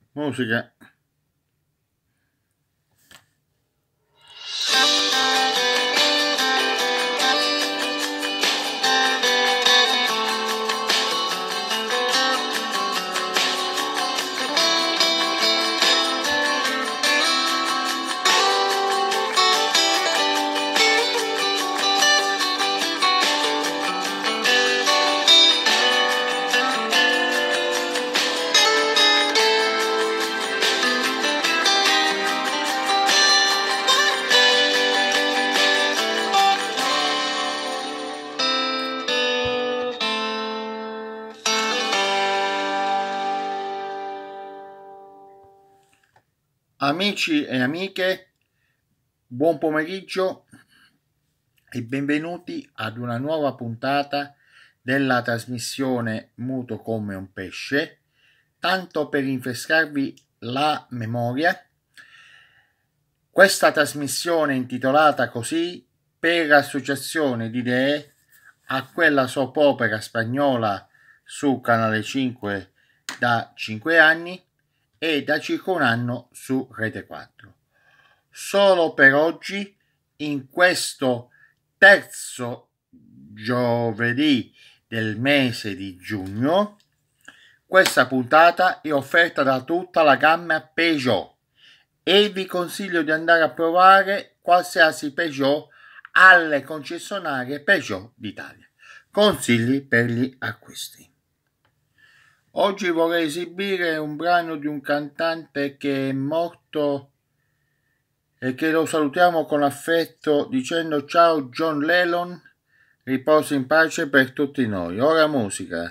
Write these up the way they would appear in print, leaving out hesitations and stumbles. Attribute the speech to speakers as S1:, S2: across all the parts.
S1: Musica. Amici e amiche, buon pomeriggio e benvenuti ad una nuova puntata della trasmissione Muto come un pesce. Tanto per rinfrescarvi la memoria, questa trasmissione è intitolata così per associazione di idee a quella soap opera spagnola su Canale 5 da 5 anni e da circa un anno su Rete 4. Solo per oggi, in questo terzo giovedì del mese di giugno, questa puntata è offerta da tutta la gamma Peugeot e vi consiglio di andare a provare qualsiasi Peugeot alle concessionarie Peugeot d'Italia. Consigli per gli acquisti. Oggi vorrei esibire un brano di un cantante che è morto e che lo salutiamo con affetto dicendo ciao John Lennon, riposa in pace per tutti noi. Ora musica.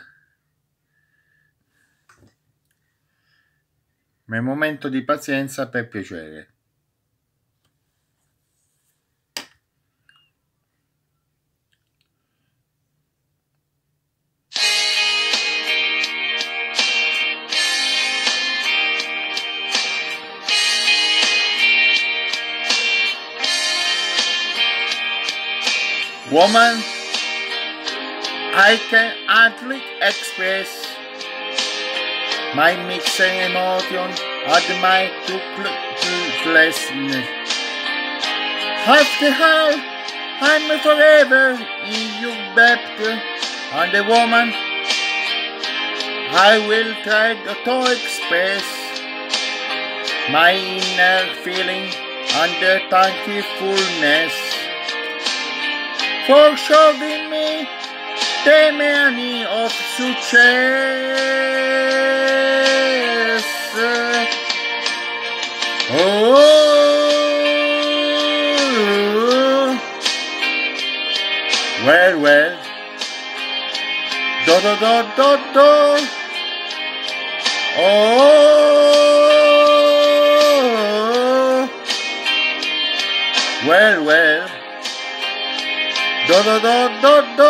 S1: Ma è momento di pazienza per piacere. Woman, I can hardly express my mixed emotion at my toothlessness. After all, I'm forever in your debt, and the woman I will try to express my inner feeling and thankfulness for showing me the meaning of success. Oh, well, do. Oh, well. Do.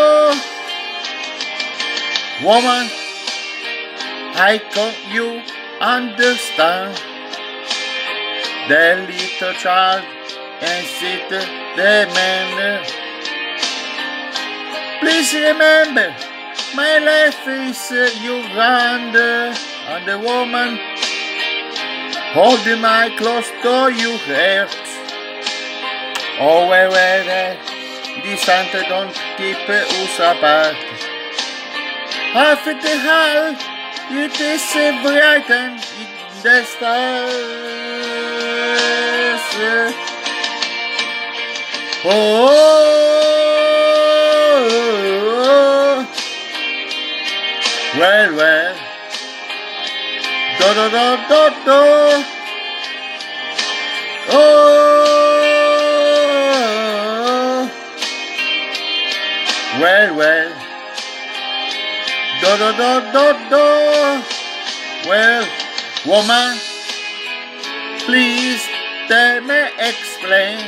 S1: Woman, I hope you understand the little child and sit the man. Please remember, my life is your hand, and the woman holding my close to your heart. Oh, well, the Santa don't keep us apart. After the hall, it is brightened in the stars. Oh, well, do. Oh, well, do. Well, woman, please tell me explain.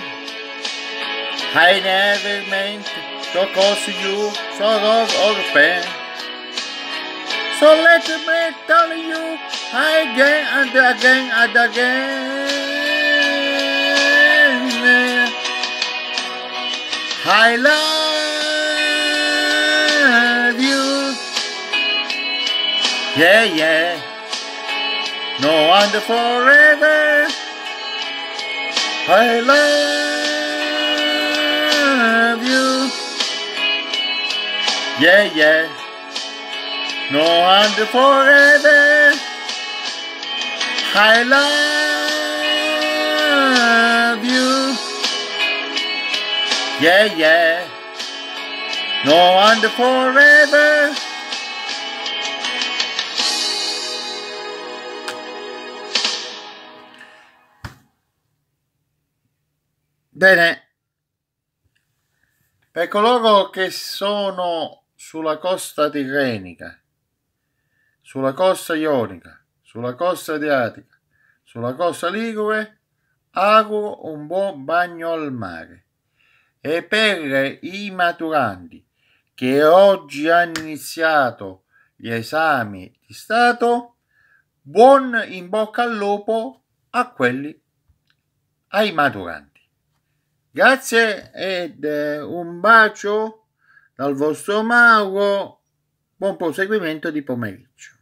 S1: I never meant to cause you sorrow or pain. So let me tell you again and again and again. I love you. Yeah. no and forever. I love you. Yeah, yeah. No and forever. I love you. Yeah, yeah. No and forever. Bene, per coloro che sono sulla costa tirrenica, sulla costa ionica, sulla costa adriatica, sulla costa ligure, auguro un buon bagno al mare. E per i maturanti che oggi hanno iniziato gli esami di Stato, buon in bocca al lupo a quelli, ai maturanti. Grazie ed un bacio dal vostro Mauro, buon proseguimento di pomeriggio.